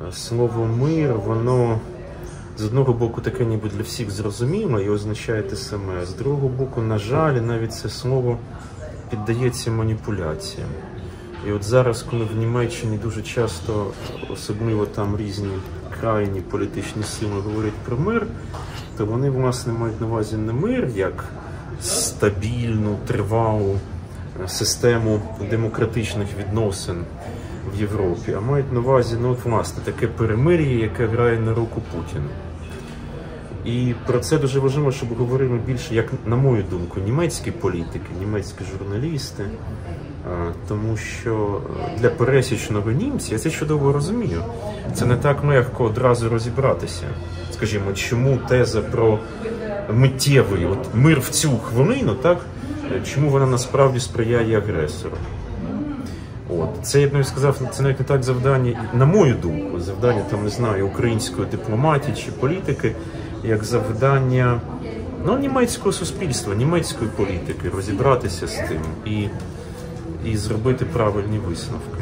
Слово «мир», воно з одного боку таке ніби для всіх зрозуміло і означає те саме, з другого боку, на жаль, навіть це слово піддається маніпуляціям. І от зараз, коли в Німеччині дуже часто, особливо там різні крайні політичні сили говорять про мир, то вони, власне, мають на увазі не мир як стабільну, тривалу систему демократичних відносин в Європі, а мають на увазі, ну от, власне, таке перемир'я, яке грає на руку Путіну. І про це дуже важливо, щоб говорили більше, як, на мою думку, німецькі політики, німецькі журналісти, тому що для пересічного німця, я це чудово розумію, це не так легко одразу розібратися. Скажімо, чому теза про миттєвий от, мир в цю хвилину, так, чому вона насправді сприяє агресору. От. Це, я б навіть сказав, це навіть не так завдання, на мою думку, завдання, там, не знаю, української дипломатії чи політики, як завдання, ну, німецького суспільства, німецької політики, розібратися з тим і зробити правильні висновки.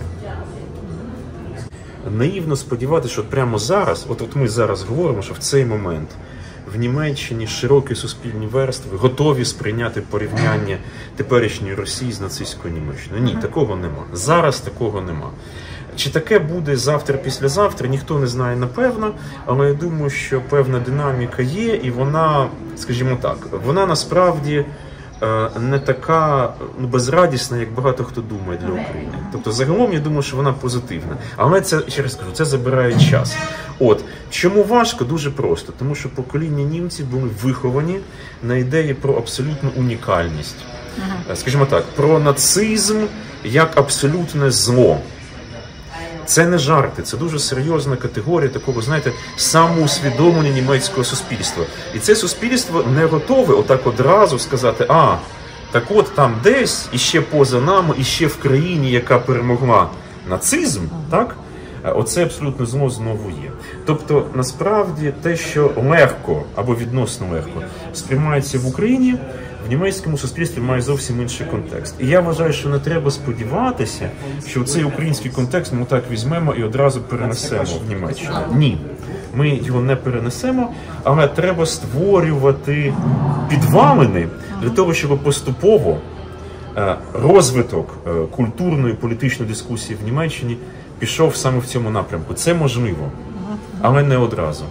Наївно сподіватися, що прямо зараз, от ми зараз говоримо, що в цей момент в Німеччині широкі суспільні верстви готові сприйняти порівняння теперішньої Росії з нацистською Німеччиною. Ні, такого нема. Зараз такого нема. Чи таке буде завтра-післязавтра, ніхто не знає напевно, але я думаю, що певна динаміка є, і вона, скажімо так, вона насправді не така безрадісна, як багато хто думає для України. Тобто, загалом, я думаю, що вона позитивна. Але це, ще раз кажу, це забирає час. От, чому важко? Дуже просто. Тому що покоління німців були виховані на ідеї про абсолютну унікальність. Скажімо так, про нацизм як абсолютне зло. Це не жарти, це дуже серйозна категорія такого, знаєте, самоусвідомлення німецького суспільства. І це суспільство не готове отак одразу сказати, так от там десь, іще поза нами, іще в країні, яка перемогла нацизм, так? Оце абсолютно зло знову є. Тобто, насправді, те, що легко, або відносно легко, сприймається в Україні, в німецькому суспільстві має зовсім інший контекст. І я вважаю, що не треба сподіватися, що цей український контекст ми так візьмемо і одразу перенесемо в Німеччину. Ні, ми його не перенесемо, але треба створювати підвалини для того, щоб поступово розвиток культурної політичної дискусії в Німеччині пішов саме в цьому напрямку. Це можливо, але не одразу.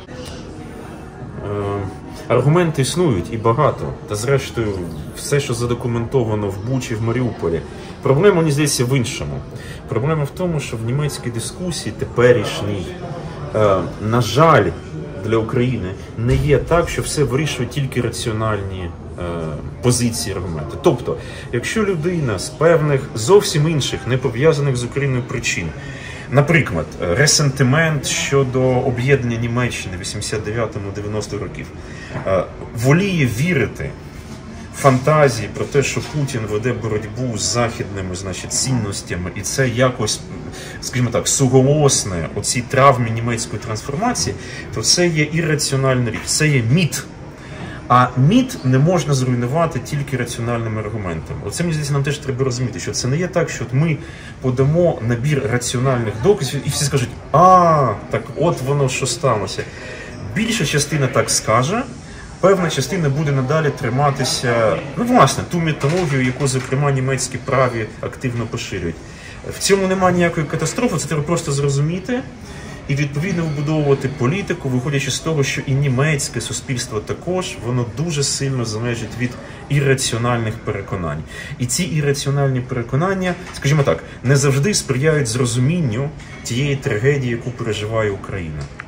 Аргументи існують і багато. Та зрештою, все, що задокументовано в Бучі, в Маріуполі. Проблема, мені здається, в іншому. Проблема в тому, що в німецькій дискусії теперішній, на жаль, для України, не є так, що все вирішує тільки раціональні позиції, аргументи. Тобто, якщо людина з певних зовсім інших, не пов'язаних з Україною причин, наприклад, ресентимент щодо об'єднання Німеччини в 89-90 років, воліє вірити фантазії про те, що Путін веде боротьбу з західними, значить, цінностями, і це якось, скажімо так, суголосне оцій травмі німецької трансформації, то це є ірраціональна річ, це є міт. А міт не можна зруйнувати тільки раціональними аргументами. Оце, мені здається, нам теж треба розуміти, що це не є так, що ми подамо набір раціональних доказів і всі скажуть, так от воно що сталося. Більша частина так скаже, певна частина буде надалі триматися, ну, власне, ту мітологію, яку, зокрема, німецькі праві активно поширюють. В цьому немає ніякої катастрофи, це треба просто зрозуміти і відповідно вибудовувати політику, виходячи з того, що і німецьке суспільство також, воно дуже сильно залежить від ірраціональних переконань. І ці ірраціональні переконання, скажімо так, не завжди сприяють зрозумінню тієї трагедії, яку переживає Україна.